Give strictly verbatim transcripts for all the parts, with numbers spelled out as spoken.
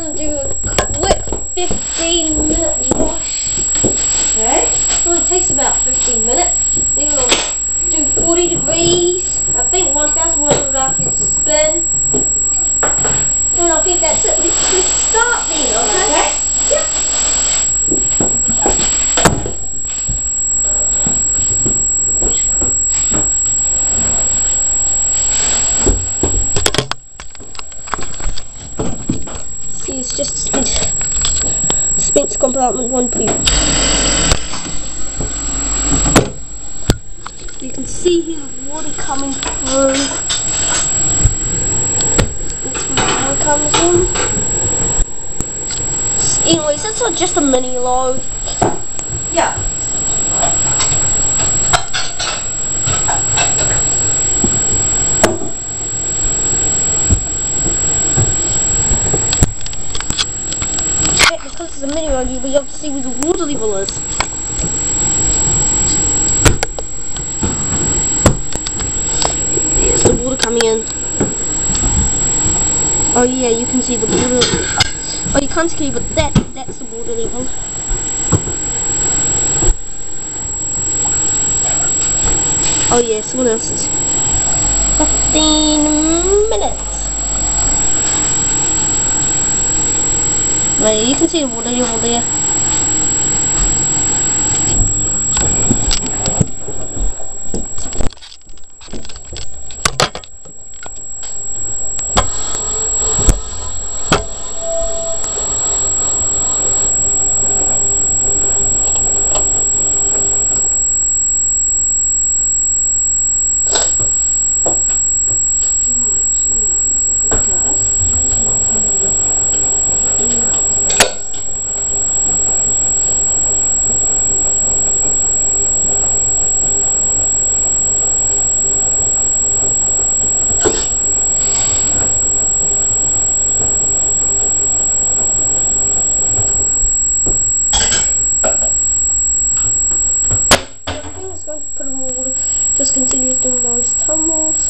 gonna do a quick fifteen minute wash. Okay. It only takes about fifteen minutes. Then we're gonna do forty degrees. I think one thousand one hundred after you spin. And I think that's it. Let's, let's start then, okay? Okay. Yep. See, it's just dispense compartment one for you. You can see here the water coming through. That's where the water comes in. Anyways, that's not just a mini load. Yeah. Yeah, because it's a mini load, you'll be able to see where the water level is. There's the water coming in. Oh yeah, you can see the water. Oh, you can't see, but that that's the water level. Oh yeah, someone else is. Fifteen minutes. Right, you can see the water level there. Going to put in more water, just continue doing those tumbles.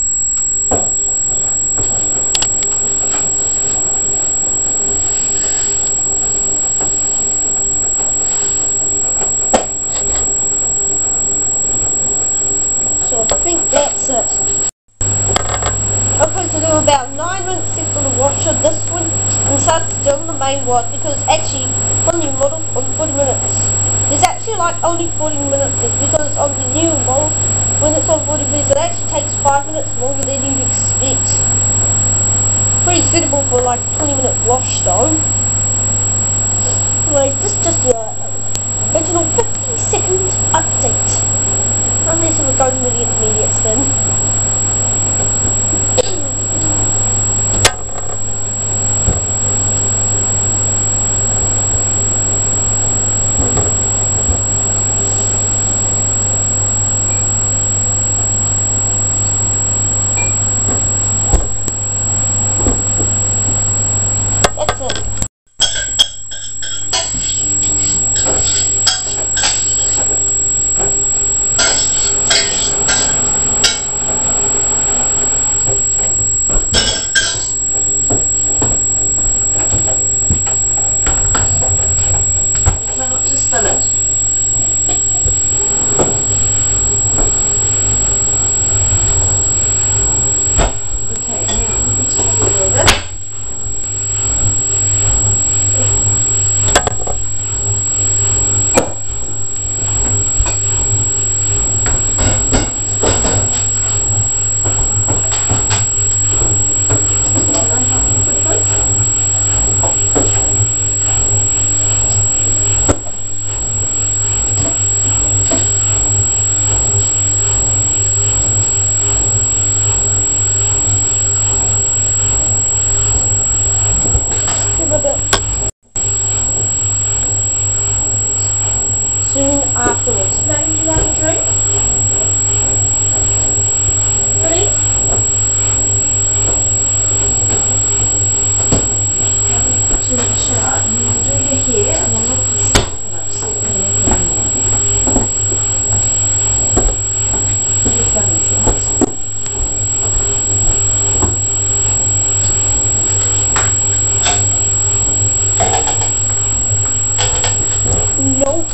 So I think that's it. Okay, so there were about nine minutes left on the washer, this one, and so it's still in the main one, because actually on the new model, on forty minutes, there's actually like only forty minutes left, because on the new model, when it's on forty minutes, it actually takes five minutes longer than you'd expect. Pretty suitable for like a twenty minute wash though. Anyways, this is just the original fifty second update. Unless it goes into the intermediate spin. That's it. Try not to spill it. Okay, now let me take a little bit. Soon afterwards. Now, would you like a drink? Please? To the shower, and then we'll do your hair, and then look for stuff and I'll see what you're He's done this light. go.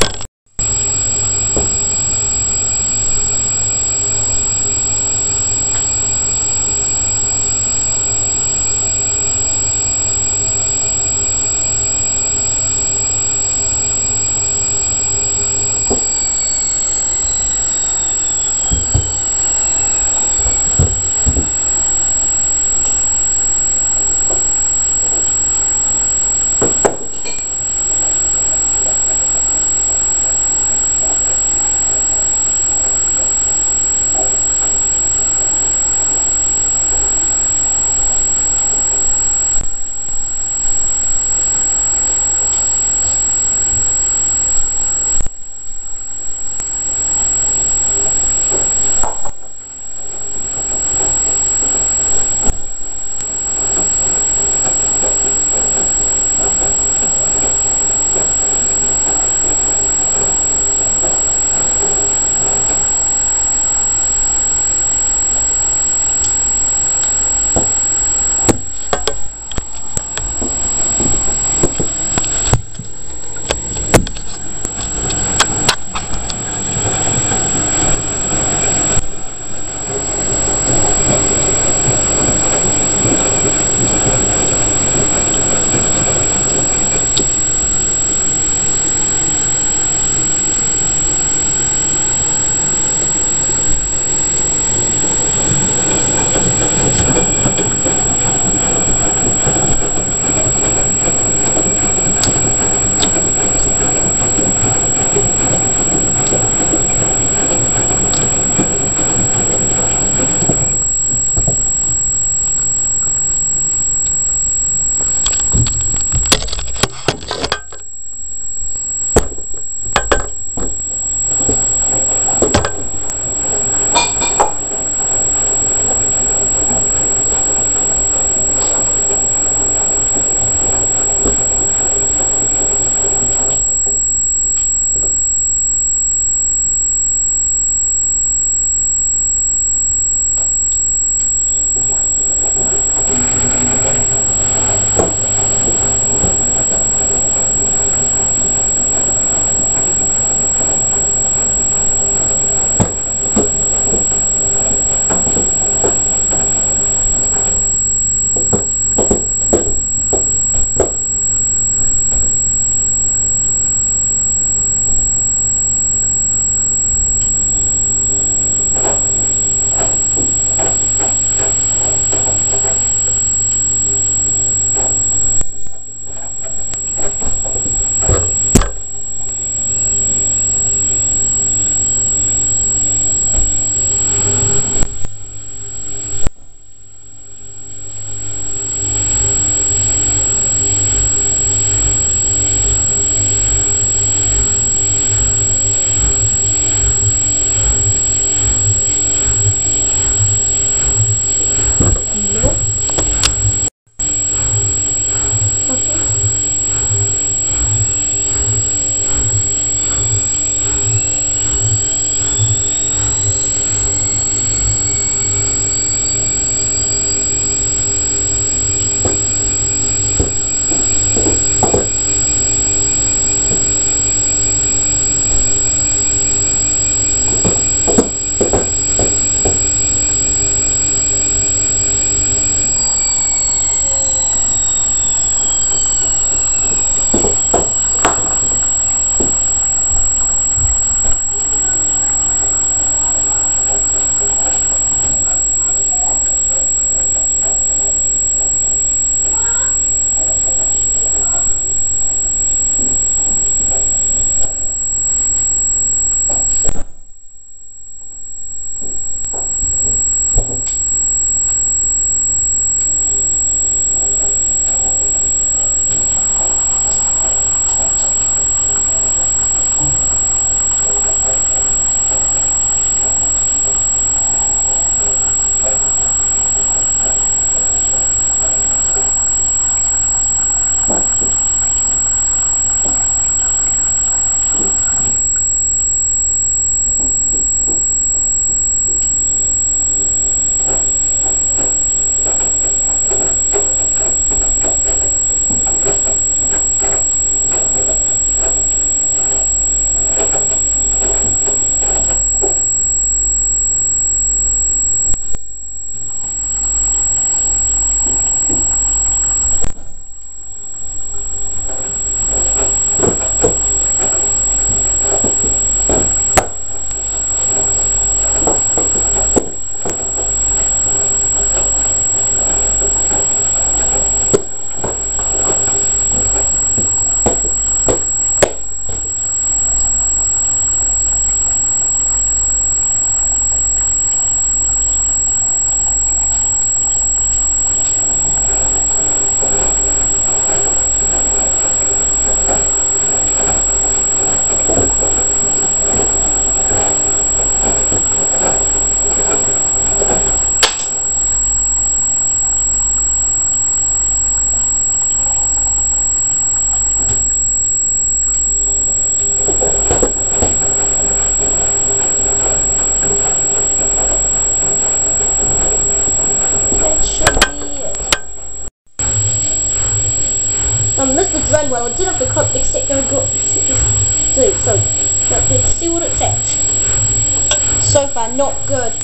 going well. I did have the clip, except I got dude. So let's see what it's at. So far, not good.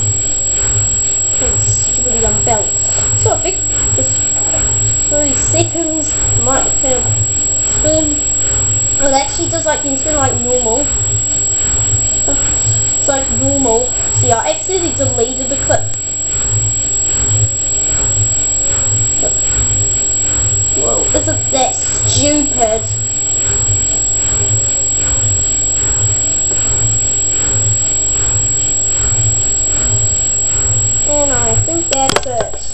It's really unbalanced. So I think just three seconds might kind of spin. Well, it actually does like the spin like normal. It's like normal. See, I accidentally deleted the clip. Whoa, isn't that stupid? And I think that's it.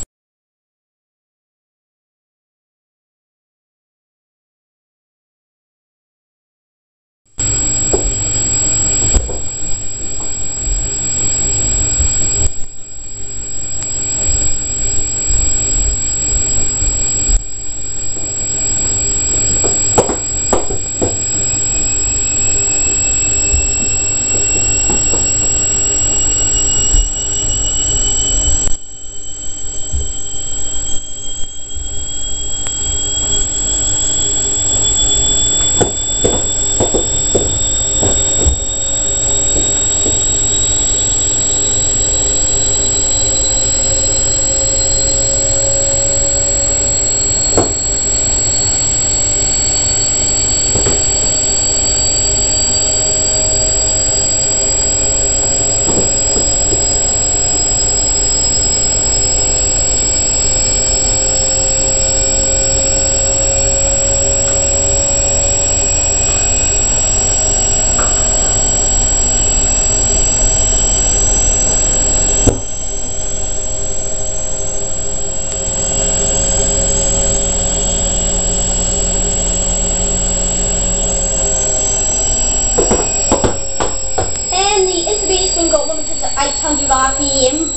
Got limited to eight hundred R P M.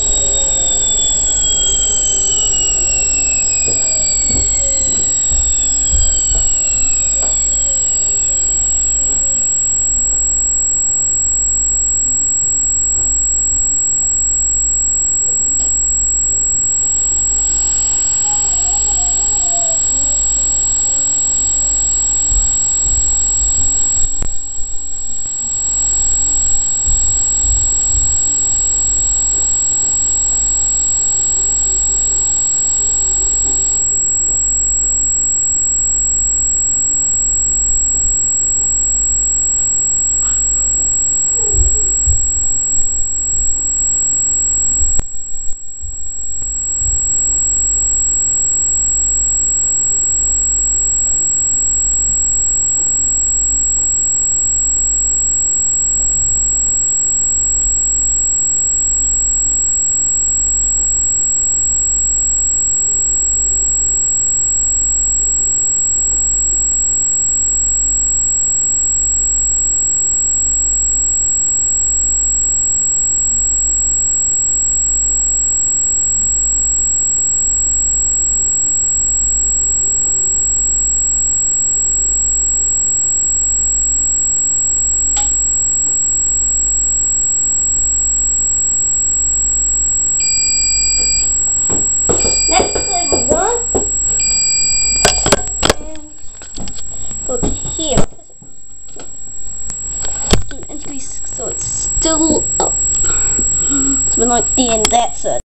Next everyone, and go to here, do increase so it's still up. So we're like, then that's it.